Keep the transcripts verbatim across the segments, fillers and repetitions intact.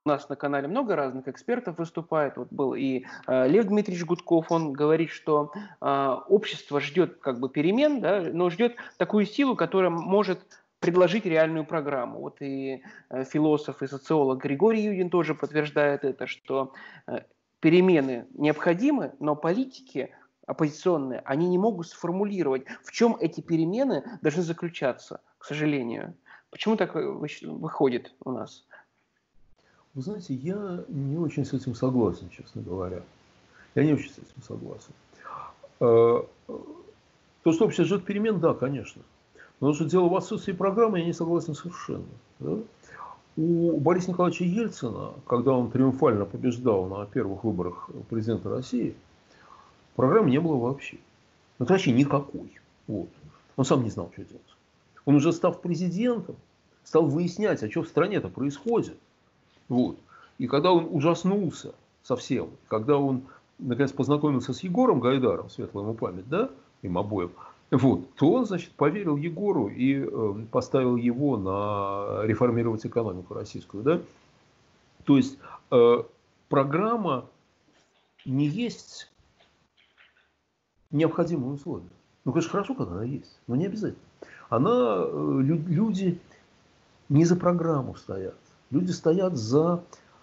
нас на канале много разных экспертов выступает. Вот был и э, Лев Дмитриевич Гудков, он говорит, что э, общество ждет как бы перемен, да, но ждет такую силу, которая может предложить реальную программу. Вот и э, философ и социолог Григорий Юдин тоже подтверждает это, что э, перемены необходимы, но политики оппозиционные, они не могут сформулировать, в чем эти перемены должны заключаться, к сожалению. Почему так выходит у нас? Вы знаете, я не очень с этим согласен, честно говоря. Я не очень с этим согласен. То, что общество ждет перемен, да, конечно. Но что дело в отсутствии программы, я не согласен совершенно. Да? У Бориса Николаевича Ельцина, когда он триумфально побеждал на первых выборах президента России, программы не было вообще. Ну, вообще никакой. Вот. Он сам не знал, что делать. Он уже став президентом, стал выяснять, а что в стране-то происходит. Вот. И когда он ужаснулся совсем, когда он наконец познакомился с Егором Гайдаром, светлая ему память, да, им обоим, вот, то он, значит, поверил Егору и э, поставил его на реформировать экономику российскую, да. То есть э, программа не есть необходимое условие. Ну, конечно, хорошо, когда она есть, но не обязательно. Она, э, люди не за программу стоят. Люди стоят за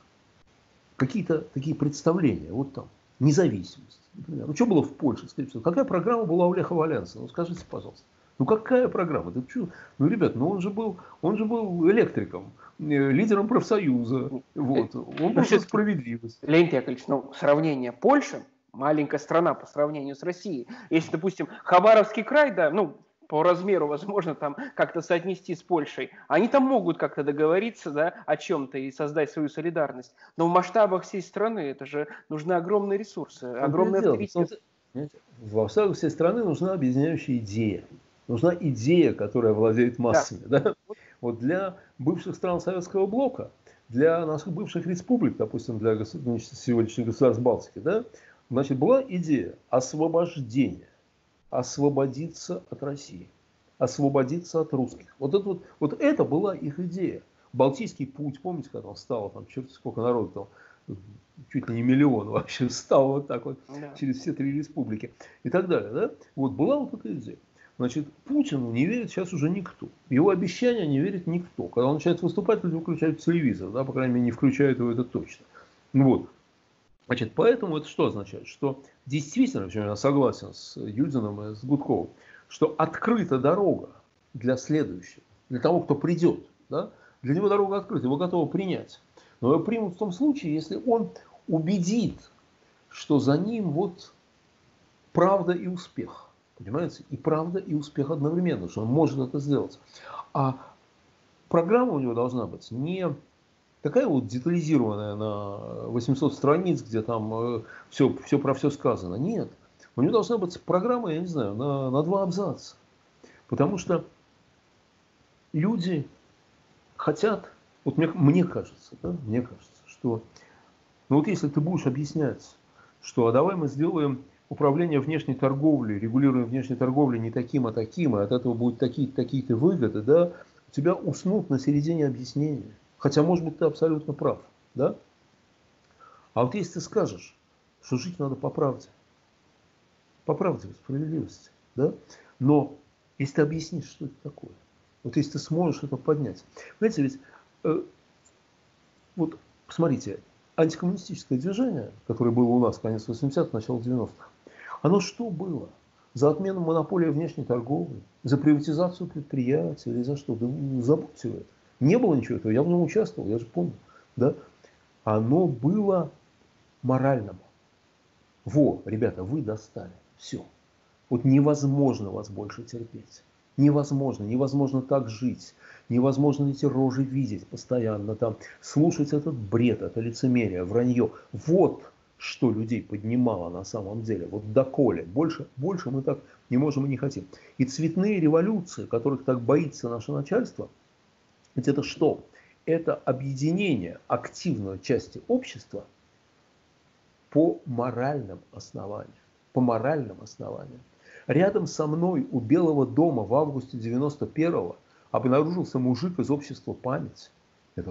какие-то такие представления. Вот там, независимость. Например. Ну, что было в Польше? Скажите, какая программа была у Леха Валенса? Ну, скажите, пожалуйста. Ну, какая программа? Да, что? Ну, ребят, ну он же был, он же был электриком, лидером профсоюза. Вот. Он был за справедливость. Леонид Яковлевич, ну, сравнение Польши, маленькая страна по сравнению с Россией. Если, допустим, Хабаровский край, да, ну, по размеру, возможно, там как-то соотнести с Польшей, они там могут как-то договориться, да, о чем-то и создать свою солидарность. Но в масштабах всей страны это же нужны огромные ресурсы, огромный авторитет. В масштабах всей страны нужна объединяющая идея. Нужна идея, которая владеет массами. Да. Да? Вот для бывших стран Советского блока, для наших бывших республик, допустим, для сегодняшних государств Балтики, да, значит, была идея освобождения. Освободиться от России, освободиться от русских. Вот это, вот, вот это была их идея. Балтийский путь, помните, когда он встал, там, черт сколько народу, там, чуть ли не миллион вообще встал вот так вот, да, через все три республики и так далее. Да? Вот была вот эта идея. Значит, Путину не верит сейчас уже никто. Его обещания не верит никто. Когда он начинает выступать, люди выключают телевизор, да, по крайней мере, не включают его, это точно. Вот. Значит, поэтому это что означает? Что действительно, я согласен с Юдиным и с Гудковым, что открыта дорога для следующего, для того, кто придет. Да? Для него дорога открыта, его готовы принять. Но его примут в том случае, если он убедит, что за ним вот правда и успех. Понимаете? И правда, и успех одновременно, что он может это сделать. А программа у него должна быть не такая вот детализированная на восемьсот страниц, где там э, все, все про все сказано. Нет. У него должна быть программа, я не знаю, на, на два абзаца. Потому что люди хотят, вот мне, мне кажется, да, мне кажется, что ну вот если ты будешь объяснять, что а давай мы сделаем управление внешней торговлей, регулируем внешней торговлей не таким, а таким, и от этого будут такие-то такие-то выгоды, да, у тебя уснут на середине объяснения. Хотя, может быть, ты абсолютно прав. Да? А вот если ты скажешь, что жить надо по правде, по правде, справедливости, да? Но если ты объяснишь, что это такое, вот если ты сможешь это поднять. Понимаете, ведь, э, вот, посмотрите, антикоммунистическое движение, которое было у нас в конец восьмидесятых, начало девяностых, оно что было? За отмену монополии внешней торговли, за приватизацию предприятий или за что? Да забудьте вы это. Не было ничего этого, я в нем участвовал, я же помню. Да? Оно было моральным. Во, ребята, вы достали. Все. Вот невозможно вас больше терпеть. Невозможно. Невозможно так жить. Невозможно эти рожи видеть постоянно. Там, слушать этот бред, это лицемерие, вранье. Вот что людей поднимало на самом деле. Вот доколе. Больше, больше мы так не можем и не хотим. И цветные революции, которых так боится наше начальство, ведь это что? Это объединение активной части общества по моральным основаниям. По моральным основаниям. Рядом со мной у Белого дома в августе девяносто первого обнаружился мужик из общества «Память». Это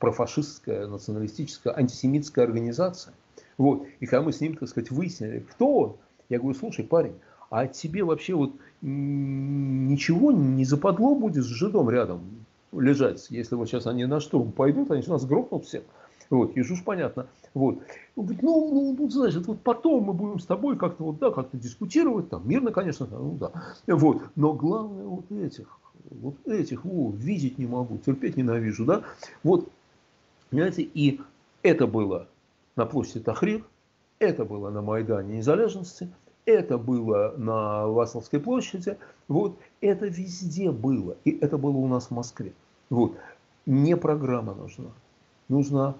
профашистская, националистическая, антисемитская организация. Вот. И когда мы с ним, так сказать, выяснили, кто он, я говорю, слушай, парень, а тебе вообще вот ничего не западло будет с жидом рядом лежать, если вот сейчас они на штурм пойдут, они же нас грохнут всех. Вот, и уж понятно. Вот. Он говорит, ну, ну, ну, знаешь, вот потом мы будем с тобой как-то вот, да, как-то дискутировать, там, мирно, конечно, ну да. Вот. Но главное вот этих, вот этих, о, видеть не могу, терпеть ненавижу, да. Вот, понимаете, и это было на площади Тахрир, это было на Майдане Незалежности, это было на Васловской площади, вот, это везде было, и это было у нас в Москве. Вот, не программа нужна, нужна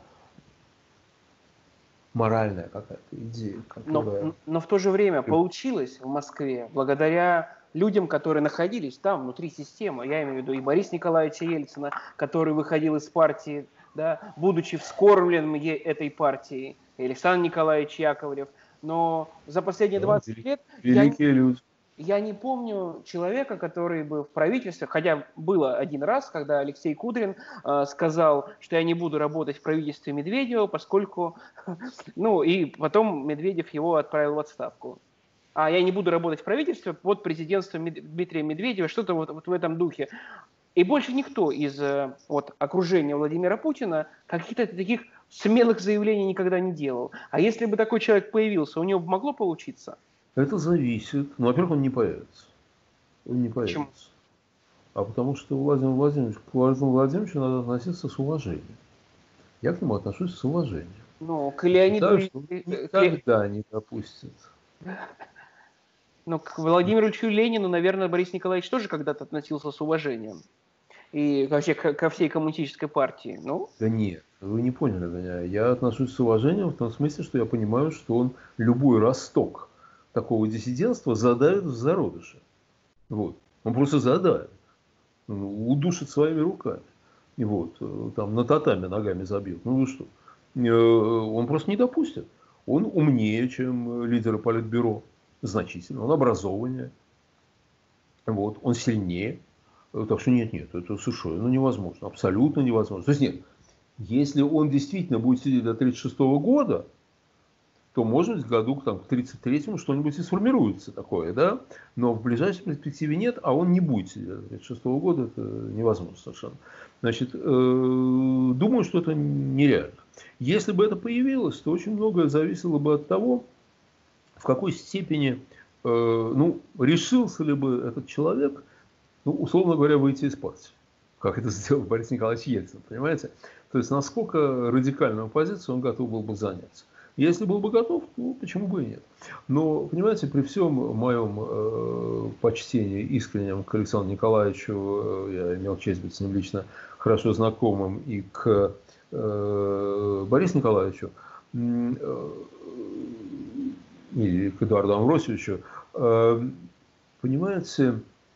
моральная какая-то идея. Которая... Но, но в то же время получилось в Москве благодаря людям, которые находились там, внутри системы. Я имею в виду и Бориса Николаевича Ельцина, который выходил из партии, да, будучи вскормленным этой партией, и Александр Николаевич Яковлев. Но за последние двадцать да, лет великие я, люди. я не помню человека, который был в правительстве, хотя было один раз, когда Алексей Кудрин э, сказал, что я не буду работать в правительстве Медведева, поскольку... Ну, и потом Медведев его отправил в отставку. А я не буду работать в правительстве под президентством Дмитрия Медведева, что-то вот, вот в этом духе. И больше никто из вот, окружения Владимира Путина каких-то таких смелых заявлений никогда не делал. А если бы такой человек появился, у него бы могло получиться? Это зависит. Ну, во-первых, он не появится. Он не появится. Почему? А потому что Владимир Владимирович, к Владимиру Владимировичу надо относиться с уважением. Я к нему отношусь с уважением. Ну, к Леониду... Считаю, что никогда не допустит. Ну, к Владимиру Ильичу Ленину, наверное, Борис Николаевич тоже когда-то относился с уважением. И вообще ко всей коммунистической партии. Ну? Да нет, вы не поняли меня. Я отношусь с уважением в том смысле, что я понимаю, что он любой росток такого диссидентства задавит в зародыше. Вот. Он просто задавит. Удушит своими руками. И вот, там на татами ногами забьет. Ну вы что? Он просто не допустит. Он умнее, чем лидеры Политбюро. Значительно. Он образованнее. Вот. Он сильнее. Так что нет, нет, это совершенно невозможно. Абсолютно невозможно. То есть нет. Если он действительно будет сидеть до тридцать шестого года, то, может быть, в году там, к тридцать третьему что-нибудь и сформируется такое, да? Но в ближайшей перспективе нет, а он не будет сидеть до тридцать шестого года, это невозможно совершенно. Значит, э, думаю, что это нереально. Если бы это появилось, то очень многое зависело бы от того, в какой степени, э, ну, решился ли бы этот человек, ну, условно говоря, выйти из партии. Как это сделал Борис Николаевич Ельцин, понимаете? То есть, насколько радикальную позицию он готов был бы занять. Если был бы готов, то почему бы и нет. Но, понимаете, при всем моем э, почтении искреннем к Александру Николаевичу, э, я имел честь быть с ним лично хорошо знакомым, и к э, Борису Николаевичу, э, и к Эдуарду Амвросьевичу, э, понимаете,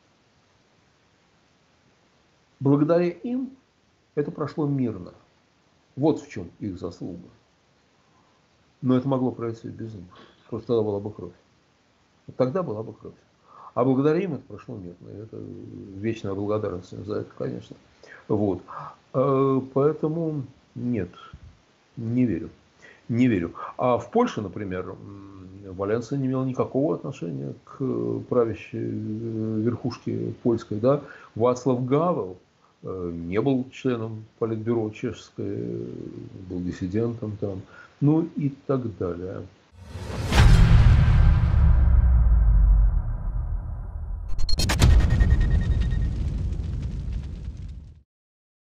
благодаря им это прошло мирно. Вот в чем их заслуга. Но это могло пройти без них. Просто тогда была бы кровь. Тогда была бы кровь. А благодаря им это прошло мирно. И это вечная благодарность им за это, конечно. Вот. Поэтому нет, не верю. Не верю. А в Польше, например, Валенса не имел никакого отношения к правящей верхушке польской. Да? Вацлав Гавел не был членом Политбюро чешской, был диссидентом там, ну и так далее.